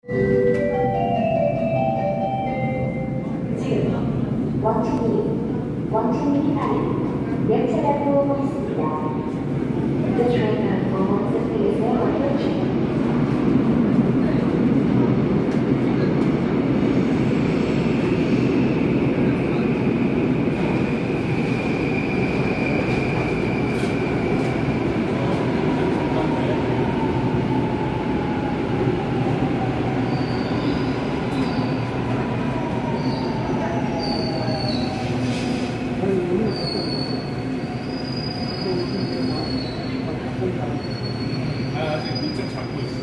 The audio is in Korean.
지금 원충이 가는 열차가 들어오고 있습니다. The train has is now approaching. 아직 문자 잡고 있어.